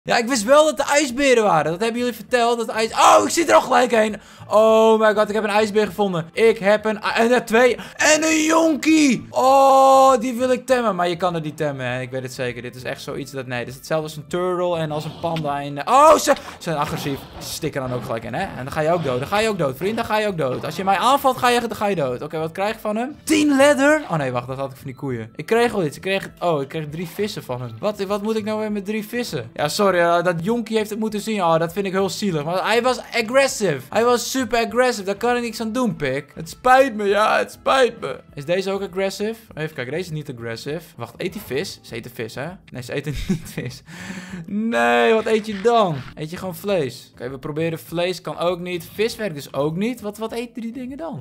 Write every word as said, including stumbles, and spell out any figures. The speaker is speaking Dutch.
Ja, ik wist wel dat de ijsberen waren. Dat hebben jullie verteld. Dat de ijs... Oh, ik zit er al gelijk heen. Oh my god, ik heb een ijsbeer gevonden. Ik heb een... En er twee. En een jonkie. Oh, die wil ik temmen. Maar je kan het niet temmen, hè. Ik weet het zeker. Dit is echt zoiets dat... Nee, dit is hetzelfde als een turtle en als een panda. En... Oh, ze zijn agressief. Ze stikken dan ook gelijk in, hè. En dan ga je ook dood. Dan ga je ook dood, vriend. Dan ga je ook dood. Als je mij aanvalt, ga je, dan ga je dood. Oké, okay, wat krijg ik van hem? tien leather. Oh nee, wacht. Dat had ik van die koeien. Ik kreeg al iets. Ik kreeg... Oh, ik kreeg drie vissen van hem. Wat, wat moet ik nou weer met drie vissen? Ja, sorry. Uh, dat jonkie heeft het moeten zien. Oh, dat vind ik heel zielig. Maar hij was aggressive. Hij was super aggressive. Daar kan ik niks aan doen, pik. Het spijt me. Ja, het spijt me. Is deze ook aggressive? Even kijken. Deze is niet aggressive. Wacht, eet die vis? Ze eten vis, hè? Nee, ze eten niet vis. Nee, wat eet je dan? Eet je gewoon vlees? Oké, okay, we proberen vlees. Kan ook niet. Vis werkt dus ook niet. Wat, wat eten die dingen dan?